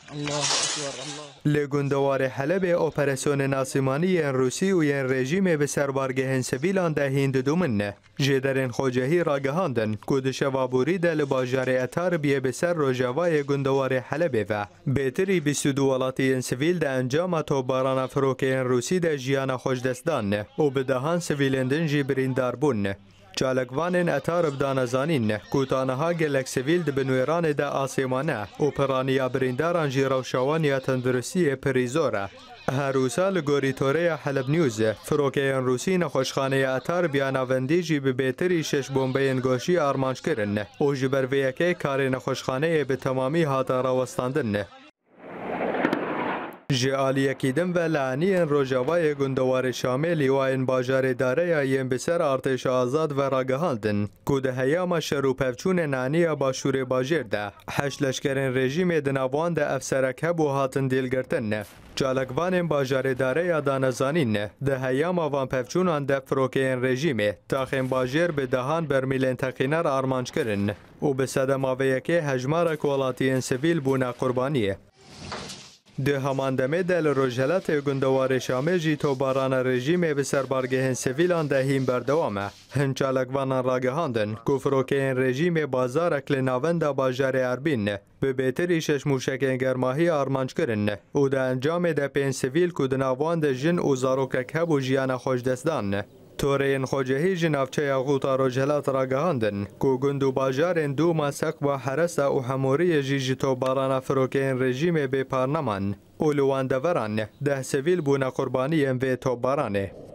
لگندوار حلب اپراسیون ناسیمانی روسی و ین رژیم به سربارگهن سویلان ده هند دومن جدرن خوجهی راگهاندن کودش وابوری دل باجار اتار بیه به سر روجاوای گندوار حلب و بهتری 22 ولاتی سویل ده انجام توباران فروکین روسی ده جیان خوشدستان و به دهان سویلندن جی بریندار بون چالکوانین اتار بدانزانین کوتانها گلک سویل ده بنویران ده آسیمانه و پرانیا برینداران جی روشوانیا تندرسی پریزوره هروسا لگوری توره حلب نیوز فروکیان روسی نخوشخانه اتار بیاناوندی جی به بهتری 6 بمبه انگوشی آرمانج کرن و جی برویکه کار نخوشخانه به تمامی هاتا راوستاندن جعالی کیدم و لعنی روجاوای گندوار شامل لیواین باجار داره یم بسر ارتش آزاد و راگهاندن کود هیام شروع پفچون نعنی باشور باجر ده هشت لشکرین رژیم دناوان ده افسرک هبو هاتن دیلگرتن جالکوان باجار داره دانزانین ده هیام وان پفچونان ده فروکین رژیم تاخین باجر به دهان برمیلین تقینر آرمانج کرن و به صدماویه که هجمار کولاتین سویل بونا قربانیه ده هماندمه دل روجهلت گندوار شامل جی توباران رژیم به سربارگهن سویلان ده هیم بردوامه هنچالکوانان راگهاندن کفروکین رژیم بازار اکل ناوند باجار اربین به بهتری 6 موشکین گرماهی آرمانج کرن و ده انجام ده پین سویل کودناوان ده جن و زاروکک هب و جیان خوشدستان تورین خوجهی جنافچه غوطا روجهلات راگهاندن کو گندو باجارین دو ماسق و حرس و حموری جیجی توباران فروکین رژیم به پارنمان اولوان دوران ده سویل بونا قربانی و توبارانه